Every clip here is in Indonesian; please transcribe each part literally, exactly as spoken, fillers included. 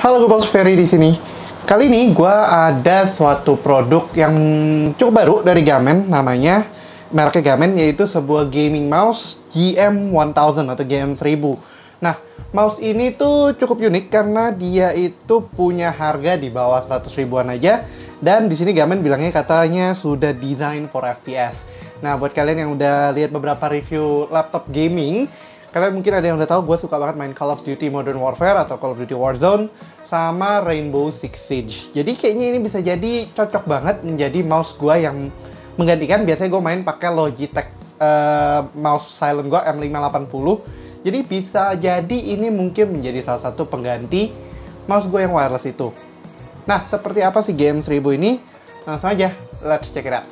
Halo, gue Bang Ferry di sini. Kali ini gue ada suatu produk yang cukup baru dari Gamen, namanya mereknya Gamen, yaitu sebuah gaming mouse G M seribu atau G M seribu. Nah, mouse ini tuh cukup unik karena dia itu punya harga di bawah seratus ribuan aja, dan di sini Gamen bilangnya katanya sudah design for F P S. Nah, buat kalian yang udah lihat beberapa review laptop gaming, kalian mungkin ada yang udah tahu gue suka banget main Call of Duty Modern Warfare atau Call of Duty Warzone sama Rainbow Six Siege. Jadi kayaknya ini bisa jadi cocok banget menjadi mouse gue yang menggantikan. Biasanya gue main pakai Logitech uh, mouse silent gue M lima delapan puluh. Jadi bisa jadi ini mungkin menjadi salah satu pengganti mouse gue yang wireless itu. Nah, seperti apa sih G M seribu ini? Langsung aja, let's check it out.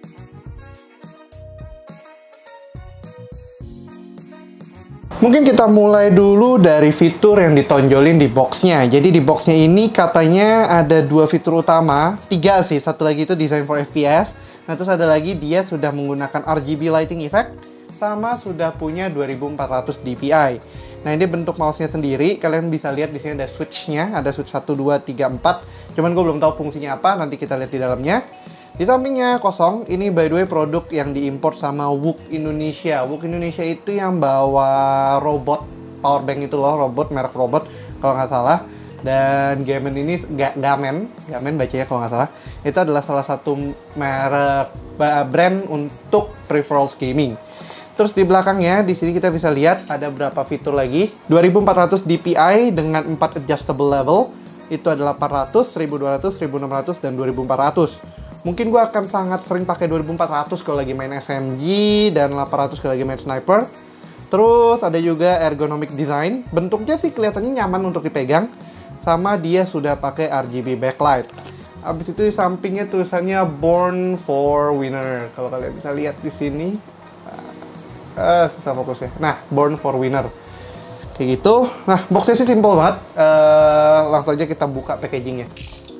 Mungkin kita mulai dulu dari fitur yang ditonjolin di boxnya. Jadi di boxnya ini katanya ada dua fitur utama, tiga sih, satu lagi itu design for F P S. Nah, terus ada lagi dia sudah menggunakan R G B lighting effect, sama sudah punya dua ribu empat ratus D P I. Nah, ini bentuk mouse-nya sendiri, kalian bisa lihat di sini ada switch-nya, ada switch satu, dua, tiga, empat. Cuman gue belum tahu fungsinya apa, nanti kita lihat di dalamnya. Di sampingnya kosong, ini by the way produk yang diimpor sama Wook Indonesia. Wook Indonesia itu yang bawa robot power bank itu loh, robot, merek robot kalau nggak salah. Dan Gamen ini, Gamen, Gamen bacanya kalau nggak salah, itu adalah salah satu merek brand untuk peripherals gaming. Terus di belakangnya, di sini kita bisa lihat ada berapa fitur lagi. dua ribu empat ratus D P I dengan empat adjustable level. Itu adalah delapan ratus, seribu dua ratus, seribu enam ratus, dan dua ribu empat ratus. Mungkin gue akan sangat sering pakai dua ribu empat ratus kalau lagi main S M G, dan delapan ratus kalau lagi main sniper. Terus ada juga ergonomic design. Bentuknya sih kelihatannya nyaman untuk dipegang. Sama dia sudah pakai R G B backlight. Habis itu di sampingnya tulisannya Born for Winner. Kalau kalian bisa lihat di sini. Uh, susah fokusnya. Nah, Born for Winner. Kayak gitu. Nah, boxnya sih simple banget. Uh, langsung aja kita buka packagingnya.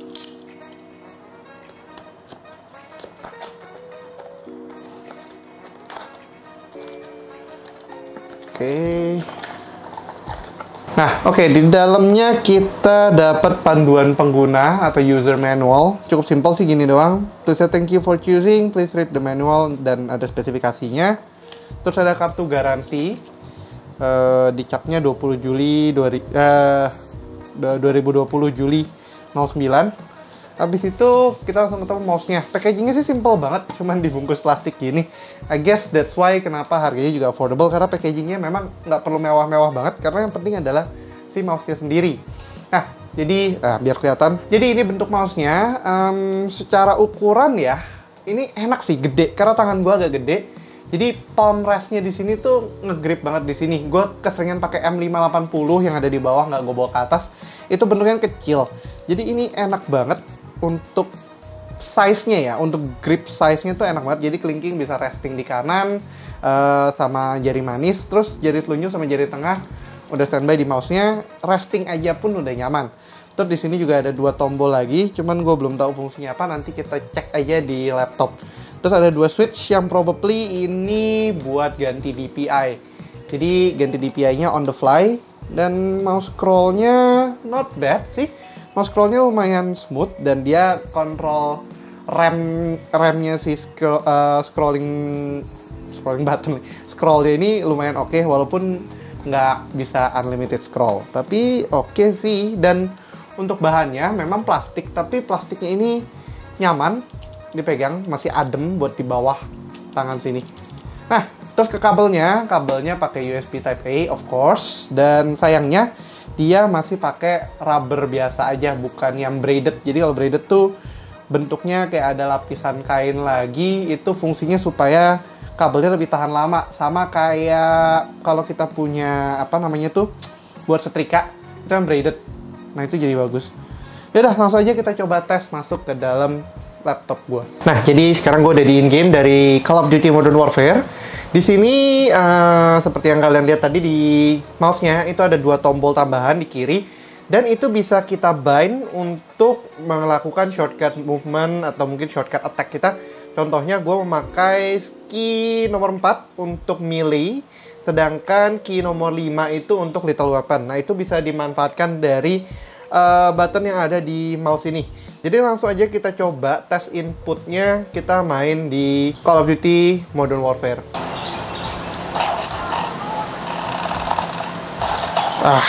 Oke. Okay. Nah, oke, okay, di dalamnya kita dapat panduan pengguna atau user manual. Cukup simpel sih, gini doang. Tulisnya thank you for choosing, please read the manual, dan ada spesifikasinya. Terus ada kartu garansi. Uh, dicapnya dua puluh Juli dua ribu dua puluh Juli nol sembilan. Habis itu kita langsung ketemu mouse-nya. Packagingnya sih simple banget, cuman dibungkus plastik gini. I guess that's why kenapa harganya juga affordable, karena packagingnya memang nggak perlu mewah-mewah banget, karena yang penting adalah si mouse-nya sendiri. Nah, jadi nah, biar kelihatan. Jadi ini bentuk mouse-nya. Um, secara ukuran ya, ini enak sih, gede. Karena tangan gua agak gede. Jadi palm rest-nya di sini tuh ngegrip banget di sini. Gue keseringan pakai M lima delapan puluh yang ada di bawah, nggak gue bawa ke atas. Itu bentuknya kecil. Jadi ini enak banget untuk size-nya ya, untuk grip size-nya tuh enak banget. Jadi kelingking bisa resting di kanan uh, sama jari manis, terus jari telunjuk sama jari tengah udah standby di mouse-nya. Resting aja pun udah nyaman. Terus di sini juga ada dua tombol lagi, cuman gue belum tahu fungsinya apa. Nanti kita cek aja di laptop. Terus ada dua switch yang probably ini buat ganti D P I. Jadi ganti D P I-nya on the fly. Dan mouse scroll-nya not bad sih. Mouse scroll-nya lumayan smooth, dan dia kontrol rem remnya si scroll, uh, scrolling scrolling button scrollnya ini lumayan oke, okay, walaupun nggak bisa unlimited scroll, tapi oke okay sih. Dan untuk bahannya memang plastik, tapi plastiknya ini nyaman dipegang, masih adem buat di bawah tangan sini. Nah, terus ke kabelnya, kabelnya pakai U S B Type A of course, dan sayangnya dia masih pakai rubber biasa aja, bukan yang braided. Jadi kalau braided tuh bentuknya kayak ada lapisan kain lagi, itu fungsinya supaya kabelnya lebih tahan lama. Sama kayak kalau kita punya apa namanya tuh buat setrika, itu kan braided. Nah, itu jadi bagus. Yaudah, langsung aja kita coba tes masuk ke dalam laptop gue. Nah, jadi sekarang gue udah di in-game dari Call of Duty Modern Warfare. Di sini uh, seperti yang kalian lihat tadi di mouse-nya itu ada dua tombol tambahan di kiri, dan itu bisa kita bind untuk melakukan shortcut movement atau mungkin shortcut attack kita. Contohnya gue memakai key nomor empat untuk melee, sedangkan key nomor lima itu untuk lethal weapon. Nah, itu bisa dimanfaatkan dari uh, button yang ada di mouse ini. Jadi langsung aja kita coba tes inputnya, kita main di Call of Duty Modern Warfare. Ah.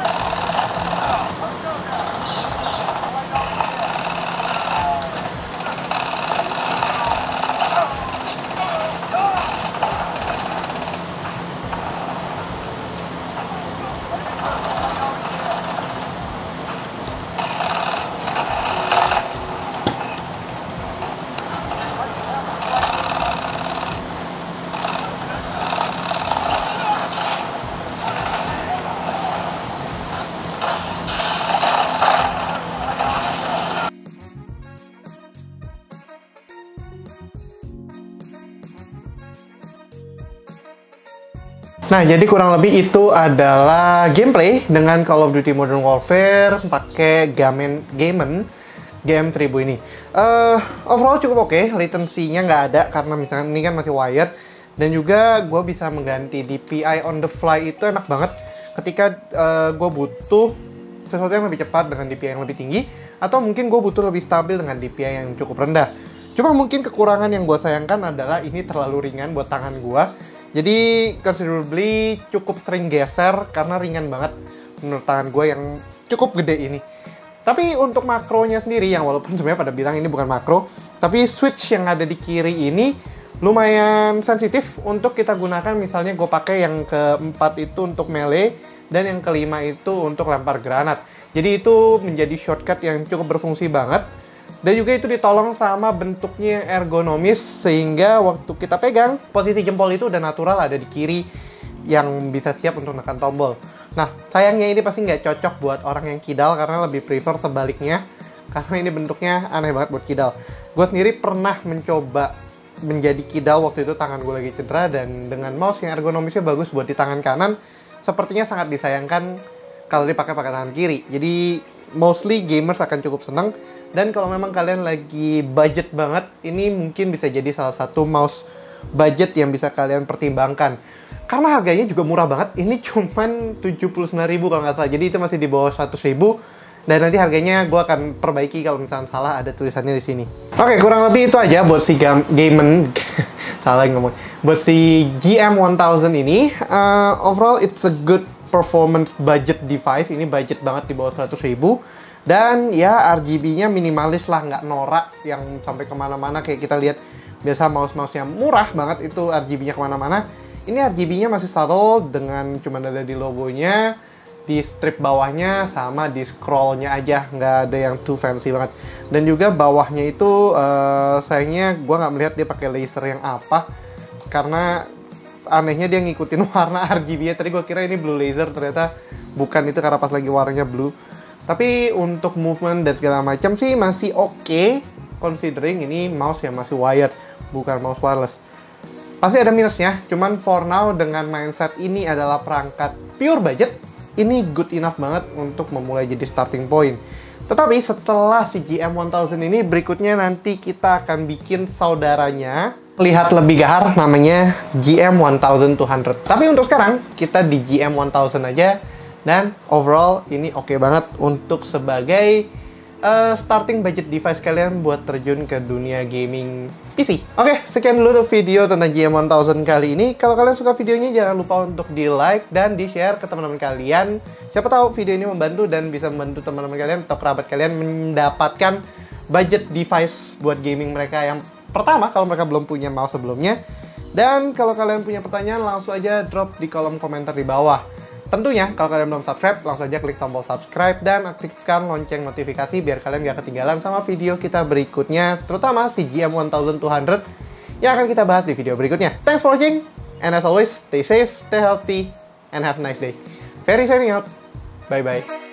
Nah, jadi kurang lebih itu adalah gameplay dengan Call of Duty Modern Warfare pakai Gamen Gamen G M seribu ini. Uh, overall cukup oke, okay. Latency-nya nggak ada karena misalnya ini kan masih wired, dan juga gue bisa mengganti D P I on the fly. Itu enak banget ketika uh, gue butuh sesuatu yang lebih cepat dengan D P I yang lebih tinggi, atau mungkin gue butuh lebih stabil dengan D P I yang cukup rendah. Cuma mungkin kekurangan yang gue sayangkan adalah ini terlalu ringan buat tangan gue. Jadi considerably cukup sering geser karena ringan banget menurut tangan gue yang cukup gede ini. Tapi untuk makronya sendiri, yang walaupun sebenarnya pada bilang ini bukan makro, tapi switch yang ada di kiri ini lumayan sensitif untuk kita gunakan. Misalnya gue pakai yang keempat itu untuk melee, dan yang kelima itu untuk lempar granat. Jadi itu menjadi shortcut yang cukup berfungsi banget. Dan juga itu ditolong sama bentuknya yang ergonomis, sehingga waktu kita pegang, posisi jempol itu udah natural ada di kiri yang bisa siap untuk menekan tombol. Nah, sayangnya ini pasti nggak cocok buat orang yang kidal, karena lebih prefer sebaliknya, karena ini bentuknya aneh banget buat kidal. Gue sendiri pernah mencoba menjadi kidal waktu itu tangan gue lagi cedera, dan dengan mouse yang ergonomisnya bagus buat di tangan kanan, sepertinya sangat disayangkan kalau dipakai pakai tangan kiri. Jadi mostly gamers akan cukup senang. Dan kalau memang kalian lagi budget banget, ini mungkin bisa jadi salah satu mouse budget yang bisa kalian pertimbangkan. Karena harganya juga murah banget. Ini cuman tujuh puluh sembilan ribu kalau nggak salah. Jadi itu masih di bawah seratus ribu. Dan nanti harganya gue akan perbaiki kalau misalnya salah, ada tulisannya di sini. Oke, kurang lebih itu aja buat si Gamen salah ngomong. Buat si G M seribu ini, uh, overall it's a good performance budget device. Ini budget banget di bawah seratus ribu. Dan ya R G B-nya minimalis lah, nggak norak yang sampai kemana-mana kayak kita lihat biasa mouse-mouse yang murah banget itu R G B-nya kemana-mana. Ini R G B-nya masih subtle dengan cuma ada di logonya, di strip bawahnya, sama di scroll-nya aja, nggak ada yang too fancy banget. Dan juga bawahnya itu uh, sayangnya gue nggak melihat dia pakai laser yang apa, karena anehnya dia ngikutin warna R G B-nya. Tadi gue kira ini blue laser, ternyata bukan, itu karena pas lagi warnanya blue. Tapi untuk movement dan segala macam sih masih oke, okay, considering ini mouse yang masih wired, bukan mouse wireless. Pasti ada minusnya, cuman for now dengan mindset ini adalah perangkat pure budget, ini good enough banget untuk memulai jadi starting point. Tetapi setelah si G M seribu ini, berikutnya nanti kita akan bikin saudaranya lihat lebih gahar, namanya G M twelve hundred. Tapi untuk sekarang kita di G M seribu aja. Dan overall ini oke okay banget untuk sebagai uh, starting budget device kalian buat terjun ke dunia gaming P C. Oke, okay, sekian dulu video tentang G M seribu kali ini. Kalau kalian suka videonya, jangan lupa untuk di like dan di share ke teman-teman kalian. Siapa tahu video ini membantu dan bisa membantu teman-teman kalian atau kerabat kalian mendapatkan budget device buat gaming mereka yang pertama kalau mereka belum punya mouse sebelumnya. Dan kalau kalian punya pertanyaan, langsung aja drop di kolom komentar di bawah. Tentunya, kalau kalian belum subscribe, langsung aja klik tombol subscribe dan aktifkan lonceng notifikasi biar kalian gak ketinggalan sama video kita berikutnya, terutama si G M twelve hundred yang akan kita bahas di video berikutnya. Thanks for watching, and as always, stay safe, stay healthy, and have a nice day. Ferry signing out. Bye-bye.